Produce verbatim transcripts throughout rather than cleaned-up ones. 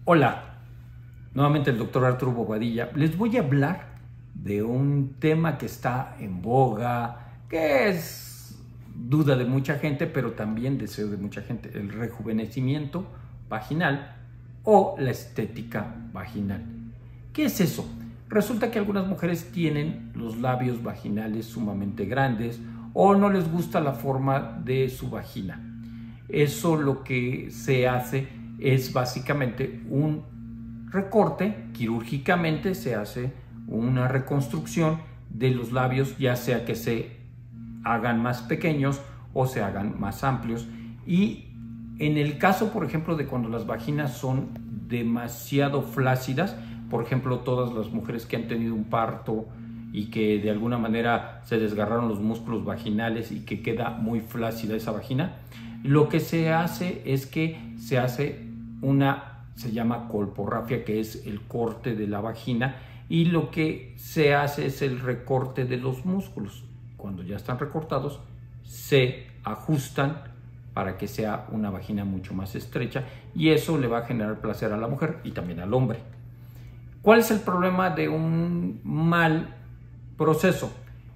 Hola, nuevamente el doctor Arturo Bobadilla. Les voy a hablar de un tema que está en boga, que es duda de mucha gente, pero también deseo de mucha gente: el rejuvenecimiento vaginal o la estética vaginal. ¿Qué es eso? Resulta que algunas mujeres tienen los labios vaginales sumamente grandes o no les gusta la forma de su vagina. Eso lo que se hace es básicamente un recorte, quirúrgicamente se hace una reconstrucción de los labios, ya sea que se hagan más pequeños o se hagan más amplios. Y en el caso, por ejemplo, de cuando las vaginas son demasiado flácidas, por ejemplo, todas las mujeres que han tenido un parto y que de alguna manera se desgarraron los músculos vaginales y que queda muy flácida esa vagina, lo que se hace es que se hace una, se llama colporrafia, que es el corte de la vagina, y lo que se hace es el recorte de los músculos. Cuando ya están recortados, se ajustan para que sea una vagina mucho más estrecha, y eso le va a generar placer a la mujer y también al hombre. ¿Cuál es el problema de un mal proceso?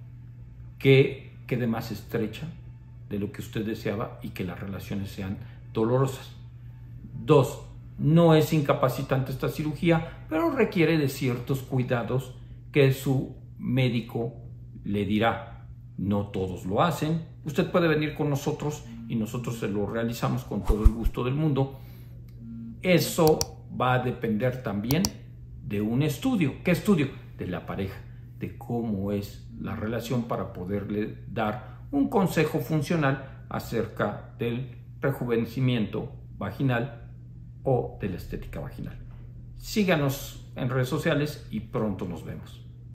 Que quede más estrecha de lo que usted deseaba y que las relaciones sean dolorosas. Dos, no es incapacitante esta cirugía, pero requiere de ciertos cuidados que su médico le dirá. No todos lo hacen. Usted puede venir con nosotros y nosotros se lo realizamos con todo el gusto del mundo. Eso va a depender también de un estudio. ¿Qué estudio? De la pareja, de cómo es la relación, para poderle dar un consejo funcional acerca del rejuvenecimiento vaginal o de la estética vaginal. Síganos en redes sociales y pronto nos vemos.